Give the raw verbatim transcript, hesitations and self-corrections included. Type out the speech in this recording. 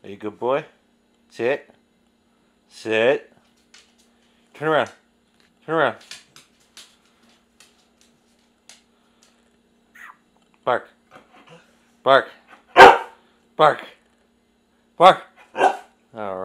Are you a good boy? Sit. Sit. Turn around. Turn around. Bark. Bark. Bark. Bark. All right.